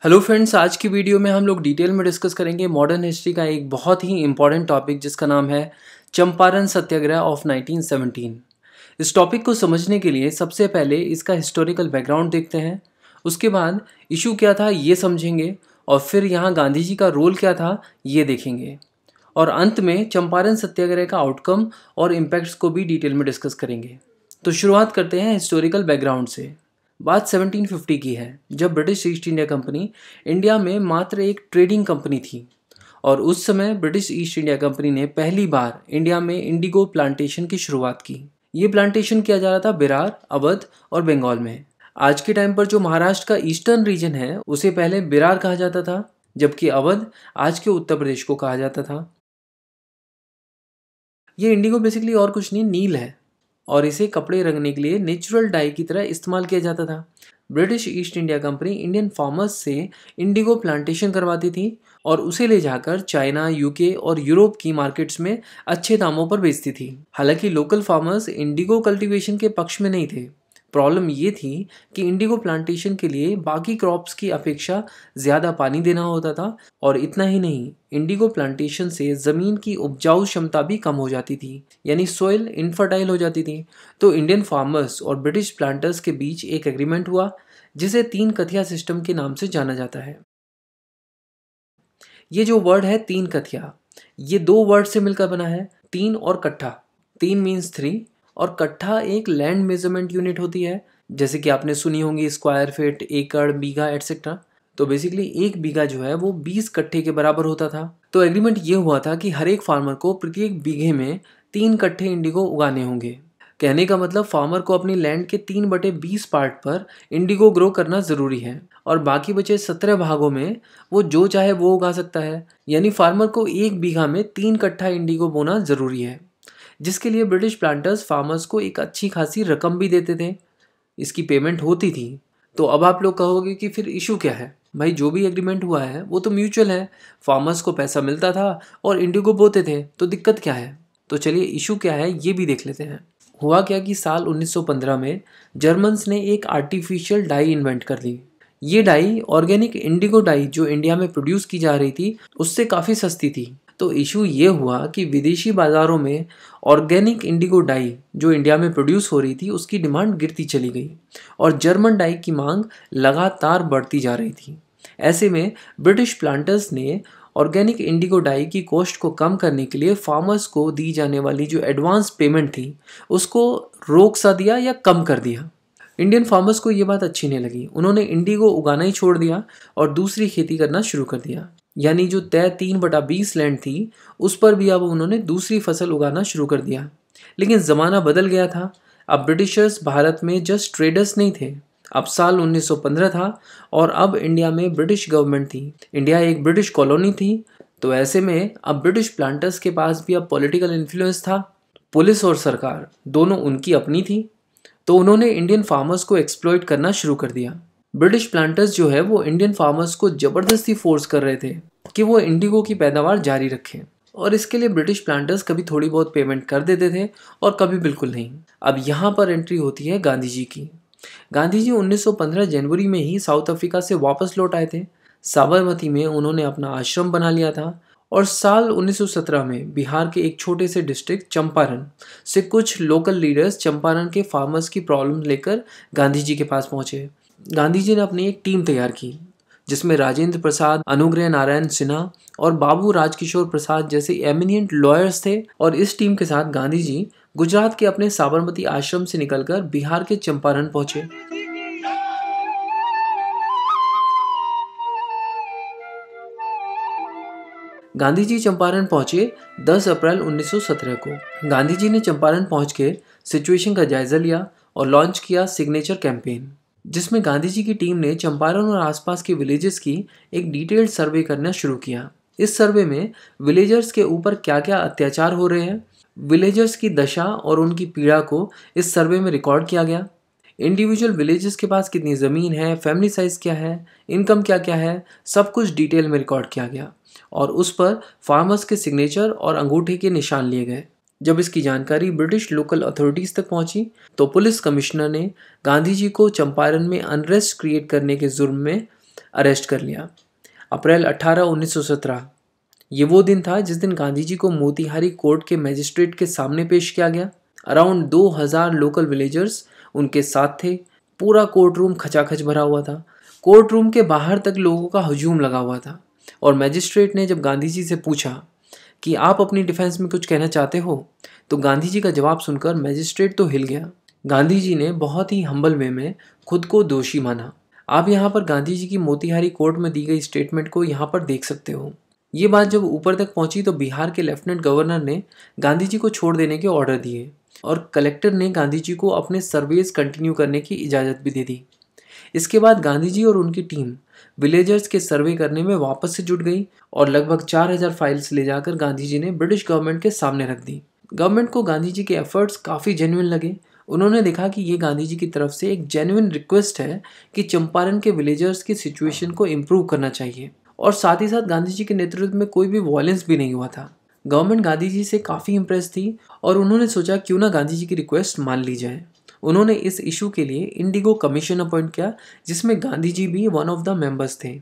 Hello friends, आज की video में हम लोग डिटेल में डिस्कस करेंगे मॉडर्न हिस्ट्री का एक बहुत ही इंपॉर्टेंट टॉपिक जिसका नाम है चंपारण सत्याग्रह ऑफ 1917। इस टॉपिक को समझने के लिए सबसे पहले इसका हिस्टोरिकल बैकग्राउंड देखते हैं। उसके बाद इशू क्या था ये समझेंगे और फिर यहाँ गांधी जी का रोल क्या था ये देखेंगे और अंत में चंपारण सत्याग्रह का आउटकम और इम्पैक्ट्स को भी डिटेल में डिस्कस करेंगे। तो शुरुआत करते हैं हिस्टोरिकल बैकग्राउंड से। बात 1750 की है, जब British East India Company India में मात्र एक ट्रेडिंग कंपनी थी और उस समय ब्रिटिश ईस्ट इंडिया कंपनी ने पहली बार इंडिया में इंडिगो प्लांटेशन की शुरुआत की। ये प्लांटेशन किया जा रहा था बिरार, अवध और बंगाल में। आज के टाइम पर जो महाराष्ट्र का ईस्टर्न रीजन है उसे पहले बिरार कहा जाता था, जबकि अवध आज के उत्तर प्रदेश को कहा जाता था। ये इंडिगो बेसिकली और कुछ नहीं, नील है और इसे कपड़े रंगने के लिए नेचुरल डाई की तरह इस्तेमाल किया जाता था। British East India Company Indian farmers से इंडिगो प्लांटेशन करवाती थी और उसे ले जाकर चाइना, यूके और यूरोप की मार्केट्स में अच्छे दामों पर बेचती थी। हालांकि लोकल फार्मर्स इंडिगो कल्टीवेशन के पक्ष में नहीं थे। प्रॉब्लम ये थी कि इंडिगो प्लांटेशन के लिए बाकी क्रॉप्स की अपेक्षा ज़्यादा पानी देना होता था और इतना ही नहीं, इंडिगो प्लांटेशन से ज़मीन की उपजाऊ क्षमता भी कम हो जाती थी, यानी सोइल इनफर्टाइल हो जाती थी। तो इंडियन फार्मर्स और ब्रिटिश प्लांटर्स के बीच एक एग्रीमेंट हुआ जिसे तीन कथिया सिस्टम के नाम से जाना जाता है। ये जो वर्ड है तीन कथिया, ये दो वर्ड से मिलकर बना है, तीन और कट्ठा। तीन मीन्स 3 और कट्ठा एक लैंड मेजरमेंट यूनिट होती है, जैसे कि आपने सुनी होंगी स्क्वायर फीट, एकड़, बीघा एटसेट्रा। तो बेसिकली एक बीघा जो है वो 20 कट्ठे के बराबर होता था। तो एग्रीमेंट ये हुआ था कि हर एक फार्मर को प्रत्येक बीघे में 3 कट्ठे इंडिगो उगाने होंगे। कहने का मतलब फार्मर को अपनी लैंड के 3/20 पार्ट पर इंडिगो ग्रो करना ज़रूरी है और बाकी बचे 17 भागों में वो जो चाहे वो उगा सकता है। यानी फार्मर को एक बीघा में 3 कट्ठा इंडिगो बोना ज़रूरी है, जिसके लिए ब्रिटिश प्लांटर्स फार्मर्स को एक अच्छी खासी रकम भी देते थे। इसकी पेमेंट होती थी। तो अब आप लोग कहोगे कि फिर इशू क्या है? भाई, जो भी एग्रीमेंट हुआ है वो तो म्यूचुअल है, फार्मर्स को पैसा मिलता था और इंडिगो बोते थे, तो दिक्कत क्या है? तो चलिए इशू क्या है ये भी देख लेते हैं। हुआ क्या कि साल 1915 में जर्मन्स ने एक आर्टिफिशियल डाई इन्वेंट कर दी। ये डाई ऑर्गेनिक इंडिगो डाई जो इंडिया में प्रोड्यूस की जा रही थी उससे काफ़ी सस्ती थी। तो इशू ये हुआ कि विदेशी बाज़ारों में ऑर्गेनिक इंडिगो डाई जो इंडिया में प्रोड्यूस हो रही थी उसकी डिमांड गिरती चली गई और जर्मन डाई की मांग लगातार बढ़ती जा रही थी। ऐसे में ब्रिटिश प्लांटर्स ने ऑर्गेनिक इंडिगो डाई की कॉस्ट को कम करने के लिए फार्मर्स को दी जाने वाली जो एडवांस पेमेंट थी उसको रोक सा दिया या कम कर दिया। इंडियन फार्मर्स को ये बात अच्छी नहीं लगी। उन्होंने इंडिगो उगाना ही छोड़ दिया और दूसरी खेती करना शुरू कर दिया। यानी जो तय 3/20 लैंड थी उस पर भी अब उन्होंने दूसरी फसल उगाना शुरू कर दिया। लेकिन ज़माना बदल गया था। अब ब्रिटिशर्स भारत में जस्ट ट्रेडर्स नहीं थे। अब साल 1915 था और अब इंडिया में ब्रिटिश गवर्नमेंट थी। इंडिया एक ब्रिटिश कॉलोनी थी। तो ऐसे में अब ब्रिटिश प्लांटर्स के पास भी अब पॉलिटिकल इन्फ्लुएंस था। पुलिस और सरकार दोनों उनकी अपनी थी। तो उन्होंने इंडियन फार्मर्स को एक्सप्लॉइट करना शुरू कर दिया। ब्रिटिश प्लांटर्स जो है वो इंडियन फार्मर्स को ज़बरदस्ती फोर्स कर रहे थे कि वो इंडिगो की पैदावार जारी रखें और इसके लिए ब्रिटिश प्लांटर्स कभी थोड़ी बहुत पेमेंट कर देते थे और कभी बिल्कुल नहीं। अब यहाँ पर एंट्री होती है गांधी जी की। गांधी जी 1915 जनवरी में ही साउथ अफ्रीका से वापस लौट आए थे। साबरमती में उन्होंने अपना आश्रम बना लिया था और साल 1917 में बिहार के एक छोटे से डिस्ट्रिक्ट चंपारण से कुछ लोकल लीडर्स चंपारण के फार्मर्स की प्रॉब्लम लेकर गांधी जी के पास पहुंचे। गांधी जी ने अपनी एक टीम तैयार की जिसमें राजेंद्र प्रसाद, अनुग्रह नारायण सिन्हा और बाबू राजकिशोर प्रसाद जैसे एमिनिएंट लॉयर्स थे। और इस टीम के साथ गांधी जी गुजरात के अपने साबरमती आश्रम से निकलकर बिहार के चंपारण पहुंचे। गांधी जी चंपारण पहुंचे 10 अप्रैल 1917 को। गांधी जी ने चंपारण पहुंच के सिचुएशन का जायजा लिया और लॉन्च किया सिग्नेचर कैंपेन, जिसमें गांधी जी की टीम ने चंपारण और आसपास के विलेजेस की एक डिटेल्ड सर्वे करना शुरू किया। इस सर्वे में विलेजर्स के ऊपर क्या क्या अत्याचार हो रहे हैं, विलेजर्स की दशा और उनकी पीड़ा को इस सर्वे में रिकॉर्ड किया गया। इंडिविजुअल विलेजेस के पास कितनी ज़मीन है, फैमिली साइज क्या है, इनकम क्या क्या है, सब कुछ डिटेल में रिकॉर्ड किया गया और उस पर फार्मर्स के सिग्नेचर और अंगूठे के निशान लिए गए। जब इसकी जानकारी ब्रिटिश लोकल अथॉरिटीज़ तक पहुंची तो पुलिस कमिश्नर ने गांधी जी को चंपारण में अनरेस्ट क्रिएट करने के जुर्म में अरेस्ट कर लिया। अप्रैल 18, 1917 ये वो दिन था जिस दिन गांधी जी को मोतीहारी कोर्ट के मजिस्ट्रेट के सामने पेश किया गया। अराउंड 2000 लोकल विलेजर्स उनके साथ थे। पूरा कोर्ट रूम खचाखच भरा हुआ था। कोर्ट रूम के बाहर तक लोगों का हजूम लगा हुआ था। और मजिस्ट्रेट ने जब गांधी जी से पूछा कि आप अपनी डिफेंस में कुछ कहना चाहते हो, तो गांधी जी का जवाब सुनकर मजिस्ट्रेट तो हिल गया। गांधी जी ने बहुत ही हम्बल वे में खुद को दोषी माना। आप यहाँ पर गांधी जी की मोतीहारी कोर्ट में दी गई स्टेटमेंट को यहाँ पर देख सकते हो। ये बात जब ऊपर तक पहुंची तो बिहार के लेफ्टिनेंट गवर्नर ने गांधी जी को छोड़ देने के ऑर्डर दिए और कलेक्टर ने गांधी जी को अपने सर्वेस कंटिन्यू करने की इजाज़त भी दे दी। इसके बाद गांधी जी और उनकी टीम विलेजर्स के सर्वे करने में वापस से जुट गई और लगभग 4000 फाइल्स ले जाकर गांधी जी ने ब्रिटिश गवर्नमेंट के सामने रख दी। गवर्नमेंट को गांधी जी के एफर्ट्स काफ़ी जेन्युइन लगे। उन्होंने देखा कि ये गांधी जी की तरफ से एक जेन्युइन रिक्वेस्ट है कि चंपारण के विलेजर्स की सिचुएशन को इम्प्रूव करना चाहिए, और साथ ही साथ गांधी जी के नेतृत्व में कोई भी वायलेंस भी नहीं हुआ था। गवर्नमेंट गांधी जी से काफ़ी इम्प्रेस थी और उन्होंने सोचा क्यों ना गांधी जी की रिक्वेस्ट मान ली जाए। उन्होंने इस इशू के लिए इंडिगो कमीशन अपॉइंट किया, जिसमें गांधी जी भी वन ऑफ द मेंबर्स थे।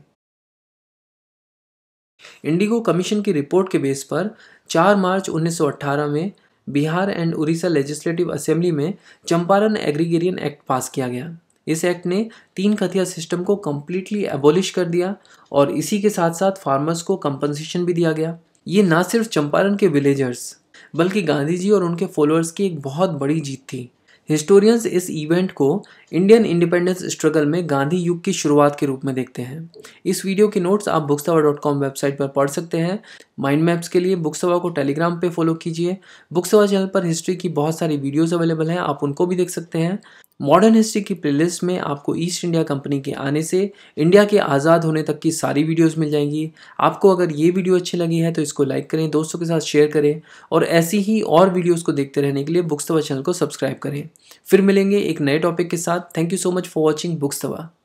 इंडिगो कमीशन की रिपोर्ट के बेस पर 4 मार्च 1918 में Bihar and Orissa legislative assembly में चंपारण एग्रीगेरियन एक्ट पास किया गया। इस एक्ट ने 3 खतिया सिस्टम को कम्प्लीटली एबॉलिश कर दिया और इसी के साथ साथ फार्मर्स को कंपनसेशन भी दिया गया। ये ना सिर्फ चंपारण के विलेजर्स बल्कि गांधी जी और उनके फॉलोअर्स की एक बहुत बड़ी जीत थी। हिस्टोरियंस इस इवेंट को इंडियन इंडिपेंडेंस स्ट्रगल में गांधी युग की शुरुआत के रूप में देखते हैं। इस वीडियो के नोट्स आप booksawa.com वेबसाइट पर पढ़ सकते हैं। माइंड मैप्स के लिए बुकसवा को टेलीग्राम पे फॉलो कीजिए। बुकसवा चैनल पर हिस्ट्री की बहुत सारी वीडियोस अवेलेबल हैं, आप उनको भी देख सकते हैं। मॉडर्न हिस्ट्री की प्लेलिस्ट में आपको ईस्ट इंडिया कंपनी के आने से इंडिया के आज़ाद होने तक की सारी वीडियोस मिल जाएंगी। आपको अगर ये वीडियो अच्छी लगी है तो इसको लाइक करें, दोस्तों के साथ शेयर करें और ऐसी ही और वीडियोस को देखते रहने के लिए बुक्सवा चैनल को सब्सक्राइब करें। फिर मिलेंगे एक नए टॉपिक के साथ। Thank you so much for watching बुक्सवा।